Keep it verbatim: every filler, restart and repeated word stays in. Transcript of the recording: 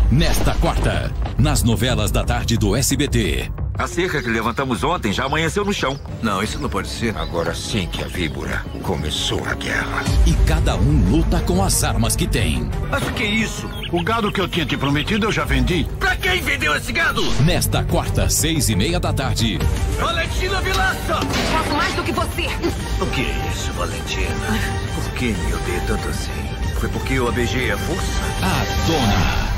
Nesta quarta, nas novelas da tarde do S B T. A cerca que levantamos ontem já amanheceu no chão. Não, isso não pode ser. Agora sim que a víbora começou a guerra. E cada um luta com as armas que tem. Mas o que é isso? O gado que eu tinha te prometido eu já vendi. Pra quem vendeu esse gado? Nesta quarta, seis e meia da tarde. Valentina Vilaça! Faço mais do que você. O que é isso, Valentina? Por que me odeia tanto assim? Foi porque eu a beijei à força? A Dona.